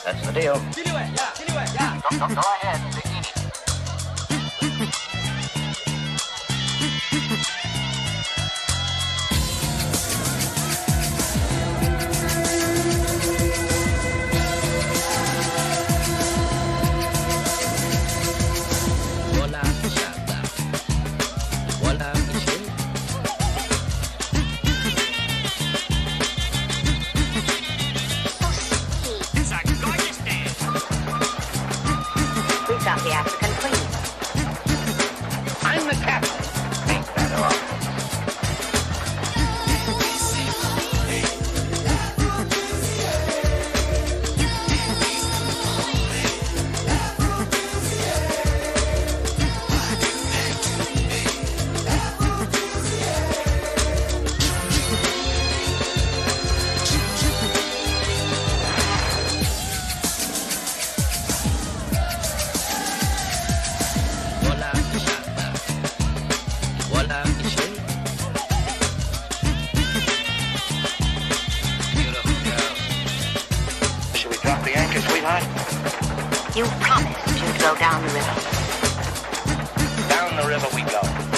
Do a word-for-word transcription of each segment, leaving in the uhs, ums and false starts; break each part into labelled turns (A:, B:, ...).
A: That's the deal.
B: Anyway, yeah, anyway, yeah.
A: Go, go, go ahead, bikini.
C: The African Queen.
A: I'm the captain. Ain't that all?
C: You promised you'd go down the river.
A: Down the river we go.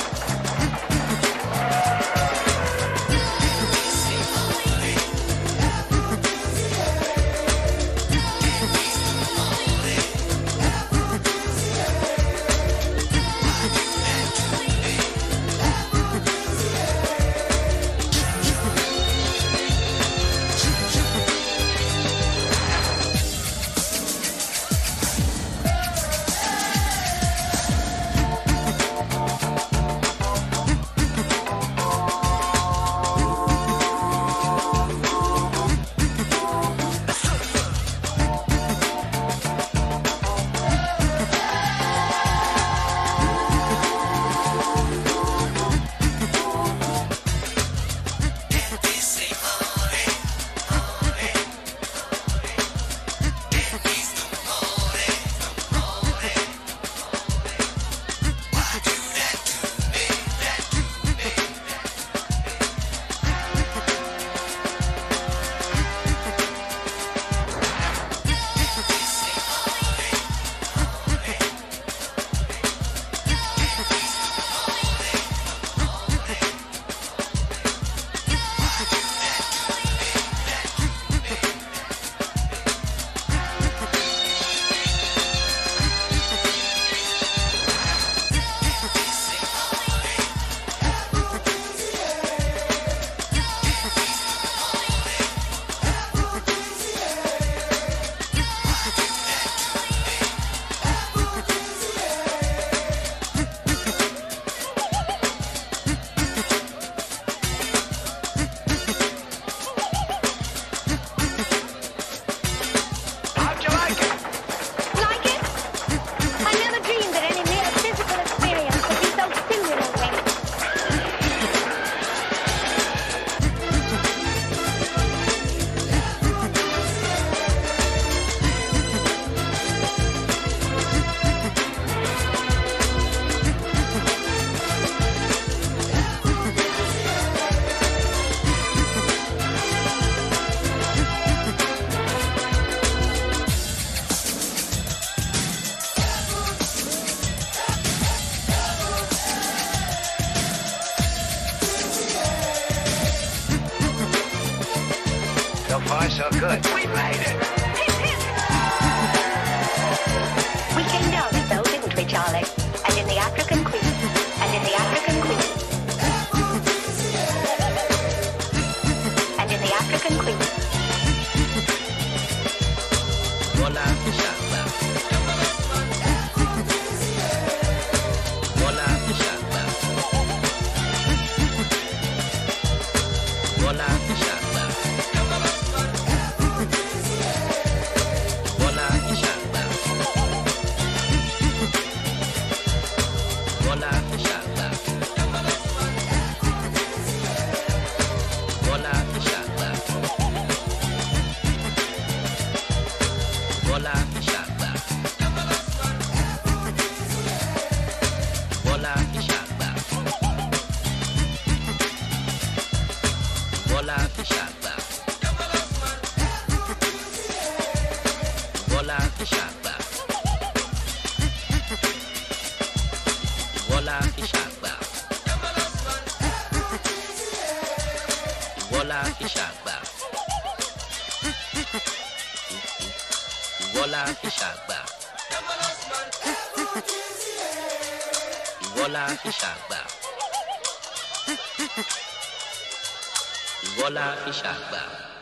A: So far, so good. We made it.
C: We came down though, didn't we, Charlie? And in the African Queen. And in the African Queen. And in the African Queen.
D: Voila, Shabba. Voila, Shabba. Voila, Shabba. Ìwọ la fi ṣàgbà. Ìwọ la fi ṣàgbà. Ìwọ la fi ṣàgbà.